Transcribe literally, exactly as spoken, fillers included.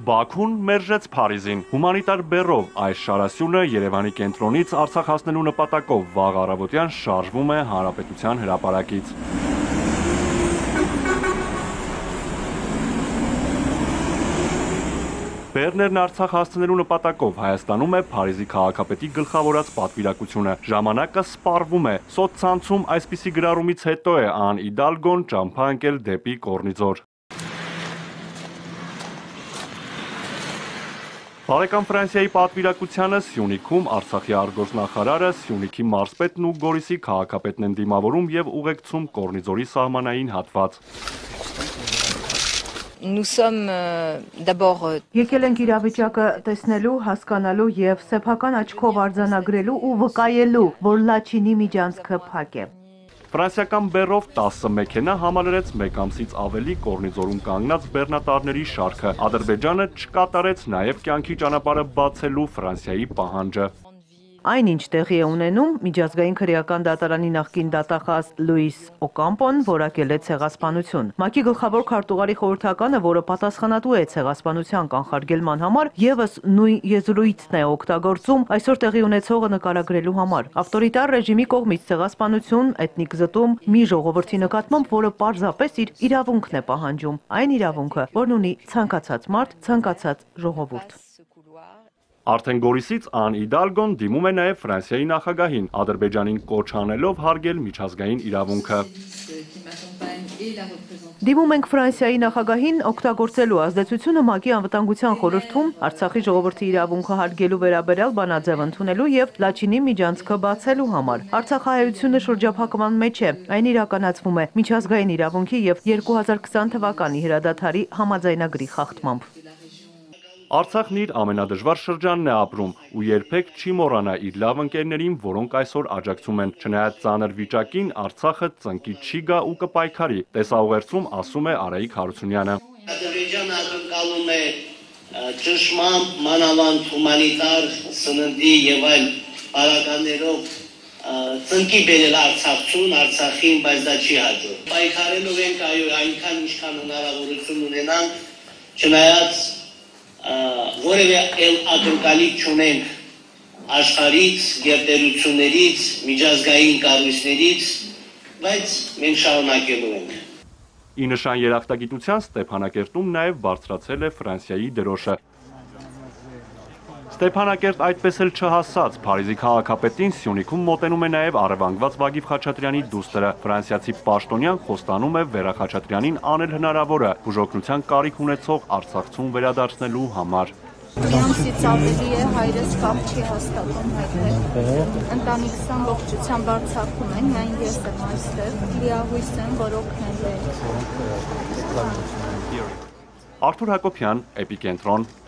Բաքուն մերժեց Փարիզին։ Հումանիտար բեռով այս շարասյունը Երևանի կենտրոնից Արցախ հասնելու նպատակով վաղ առավոտյան շարժվում է Հանրապետության հրապարակից։ Բեռներն Արցախ հասնելու նպատակով Հայաստանում է Փարիզի քաղաքապետի գլխավորած պատվիրակությունը։ Ժամանակը սպառվում է։ Սոցցանցում այսպիսի գրառումից հետո է Ան Իդալգոն ճամփա ընկել դեպի Կորնիձոր։ Բարեկամ Ֆրանսիայի պատվիրակությանը Սյունիքում Արցախի արտգործնախարարը, Սյունիքի մարզպետն ու Գորիսի քաղաքապետն են դիմավորում եւ ուղեկցում Կորնիձորի սահմանային հատված։ Եկել ենք իրավիճակը տեսնելու, հասկանալու եւ սեփական աչքով արձանագրելու ու վկայելու, որ Լաչինի միջանցքը փակ է։ Ֆրանսիական բեռով տասը մեքենա համալրեց մեկ ամսից ավելի Կորնիձորում կանգնած բեռնատարների շարքը։ Ադրբեջանը չկատարեց նաև կյանքի ճանապարհը բացելու Ֆրանսիայի պահանջը։ Այն ինչ տեղի է ունենում, միջազգային քրեական դատարանի նախկին դատախազ Լուիս Օկամպոն որակել է ցեղասպանություն։ ՄԱԿ-ի գլխավոր քարտուղարի խորհրդականը, որը պատասխանատու է ցեղասպանության կանխարգելման համար, եւս նույն եզրույթն է օգտագործում այսօր տեղի ունեցողը նկարագրելու համար։ Ավտորիտար ռեժիմի կողմից ցեղասպանություն, էթնիկ զտում մի ժողովրդի նկատմամբ, որը պարզապես իր իրավունքն է պահանջում, այն իրավունքը, որն ունի ցանկացած մարդ, ցանկացած ժողովուրդ։ Արդեն Գորիսից Ան Իդալգոն դիմում է նաև Ֆրանսիայի նախագահին, Ադրբեջանին կոչ անելով հարգել միջազգային իրավունքը։ Դիմում ենք Ֆրանսիայի նախագահին օգտագործելու ազդեցությունը ՄԱԿ-ի անվտանգության խորհրդում Արցախի ժողովրդի իրավունքը հարգելու վերաբերյալ բանաձև ընդունելու եւ Լաչինի միջանցքը բացելու համար։ Արցախահայությունը շրջափակման մեջ է, այն իրականացվում է միջազգային իրավունքի եւ երկու հազար քսան թվականի հրադադարի համաձայնագրի խախտմամբ։ Արցախն իր ամենադժվար շրջանն է ապրում ու երբեք չի մոռանա իր լավ ընկերներին, որոնք այսօր աջակցում են։ Չնայած ծանր վիճակին, Արցախը ծնկի չի գա ու կպայքարի։ Տեսաուղերձում ասում է Արայիկ Հարությունյանը։ Ադրբեջանը ակնկալում է ճշմարտ, մանավանդ հումանիտար, սննդի եւ այլ բարականներով ծնկի բերել Արցախցուն, Արցախին, բայց դա չի հաջող։ Պայքարելով ենք այո, այնքան ինչքան հնարավորություն ունենանք, չնայած որևէ էլ ակնկալիք չունենք աշխարհից, գերտերություններից, միջազգային կառույցներից, բայց մենք շարունակելու ենք։ Ի նշան երախտագիտության Ստեփանակերտում նաև բարձրացել է Ֆրանսիայի դրոշը։ Ստեփանակերտ այդպես էլ չհասած Փարիզի քաղաքապետին Սյունիքում մոտենում է նաև առևանգված Վագիվ Խաչատրյանի դուստրը։ Ֆրանսիացի պաշտոնյան խոստանում է Վերա Խաչատրյանին անել հնարավորը բուժօգնության կարիք ունեցող արցախցուն վերադարձնելու համար։ Միամսից ավելի է, հայրս կապ չի հաստատում հետ։ Ընտանիքս ամբողջությամբ Արցախում են, միայն ես եմ այստեղ, լիահույս եմ, որ օգնել է։ Արթուր Հակոբյան, Էպիկենտրոն։